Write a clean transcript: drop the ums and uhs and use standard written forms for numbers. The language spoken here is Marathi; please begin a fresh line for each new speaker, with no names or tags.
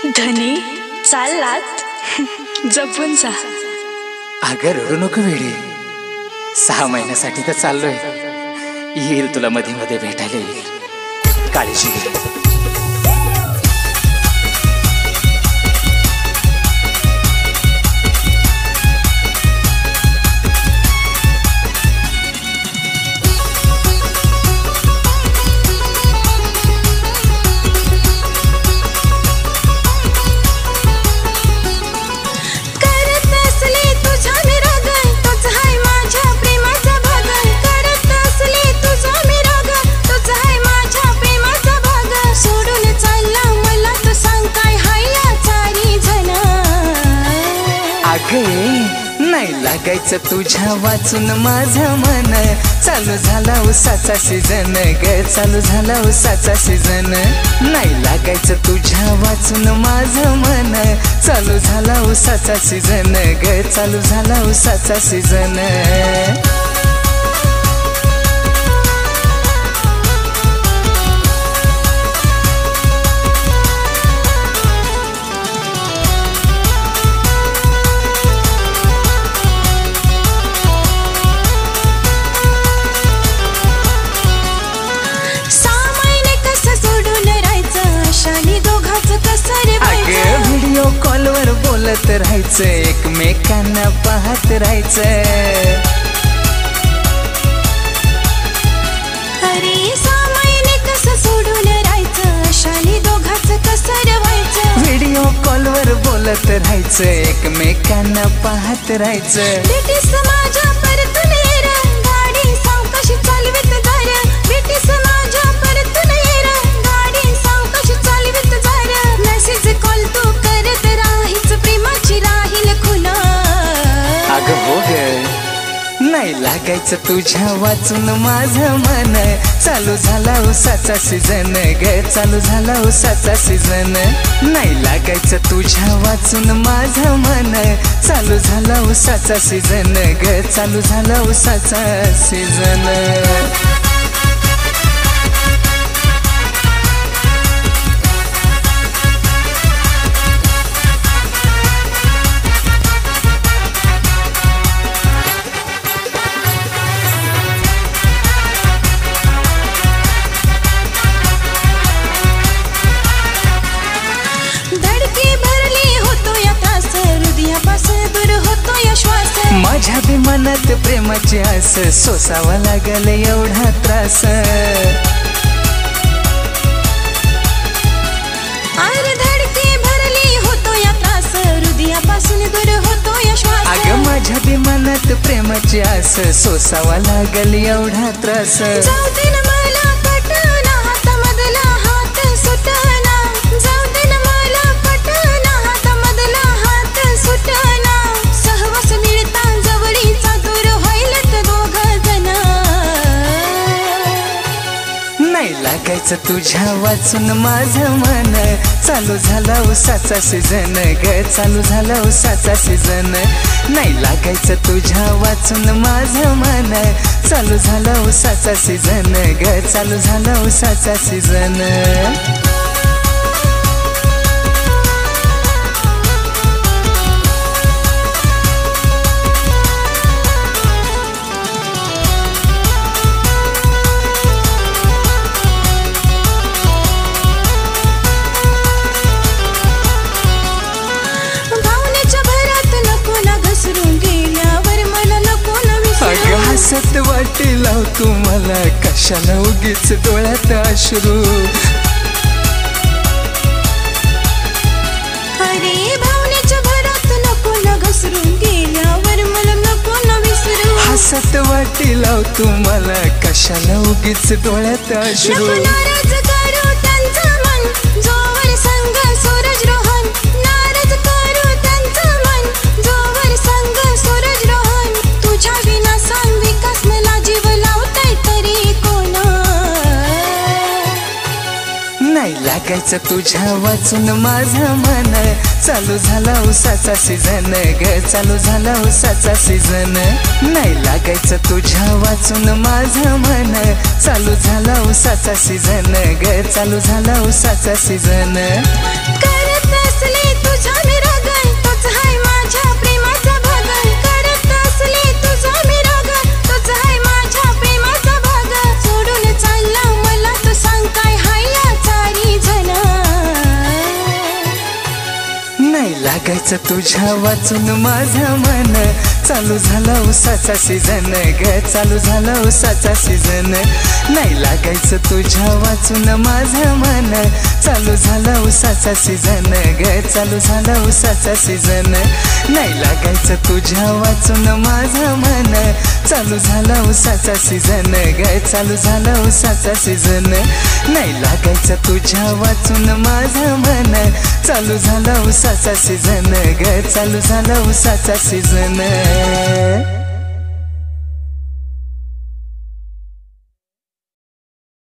धनी चाललात जपून जा.
अगं रडू नको वेडी, 6 महिन्यासाठी तर चाललोय. येईल तुला मध्ये मध्ये भेटायला येईल. काळजी घे. नाही लागायचं तुझ्या वाचून माझं मन. चालू झाला उसाचा सीझन ग, चालू झाला उसाचा सीझन. नाही लागायचं तुझ्या वाचून माझं मन. चालू झाला उसाचा सीझन ग, चालू झाला उसाचा सीझन. व्हिडिओ कॉलवर बोलत राहायचं, एकमेकांना पाहत राहायचं.
अरे 6 महिने कसं सोडून राहायचं, अशाने दोघांचं कसं रवायचं.
व्हिडिओ कॉलवर बोलत राहायचं, एकमेकांना पाहत राहायचं.
बेटीस माझ्या परतून ये रे, गाडी सावकाशी चालवीत जा रे. बेटीस माझ्या परतून ये रे, गाडी सावकाशी चालवीत जा रे. मेसेज कॉल तू करत राहीच, प्रेमाची राहील खुला.
अगं हो ग, नाही लागायचं तुझ्या वाचून माझं मन. चालू झाला उसाचा सीझन ग, चालू झाला उसाचा सीझन. नाही लागायचं तुझ्या वाचून माझं मन. चालू झाला उसाचा सीझन ग, चालू झाला उसाचा सीझन. माझ्या बी मनात प्रेमाची आस, सोसावा लागल एवढा त्रास.
अरे धडकी भरली होतो या त्रास, हृदयापासून दूर होतो या श्वास.
अगं माझ्या बी मनात प्रेमाची आस, सोसावा लागल एवढा त्रास.
जाऊ दे ना मला पटना, हातामधला हात सुटना. जाऊ दे ना मला पटना, हातामधला हात सुटना. सहवास मिळता जवळीचा दूर व्हायला दोघ जण.
नाही लागायचं तुझ्या वाचून माझं मन. चालू झाला उसाचा सीझन ग, चालू झाला उसाचा सीझन. नाही लागायचं तुझ्या वाचून माझं मन. चालू झाला उसाचा सीझन ग, चालू झाला उसाचा सीझन. हसत वाटी लाव तू मला, कशाला उगीच डोळ्यात अश्रू.
अरे भावनेच्या भरात नको ना घसरून, गेल्यावर मला नको ना विसरू.
हसत वाटी लाव तू मला, कशाला उगीच डोळ्यात अश्रू.
नाराज करू त्यांचं मन, जोवर संग सूरज रोहन. नाराज करू त्यांचं मन, जोवर संग सूरज रोहन. तुझ्या विना सांग विकास मला जीव लावताय तरी कोण.
नाही लागायचं तुझ्या वाचून माझं मन. चालू झाला उसाचा सीझन ग, चालू झाला उसाचा सीझन. नाही लागायचं तुझ्या वाचून माझं मन. चालू झाला उसाचा सीझन ग, चालू झाला उसाचा सीझन.
करत
लागायचं तुझ्या वाचून माझं मन चालू झाला उसाचा सीझन ग चालू झाला उसाचा सीझन नाही लागायचं तुझ्या वाचून माझं मन चालू झाला उसाचा सीझन ग चालू झाला उसाचा सीझन नाही लागायचं तुझ्या वाचून माझं मन चालू झाला उसाचा सीझन ग चालू झाला उसाचा सीझन नाही लागायचं तुझ्या वाचून माझं मन चालू झाला उसाचा सीझन ग चालू झाला उसाचा सीझन